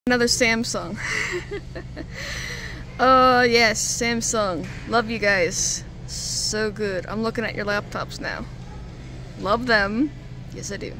Another Samsung. Yes, Samsung. Love you guys. So good. I'm looking at your laptops now. Love them. Yes, I do.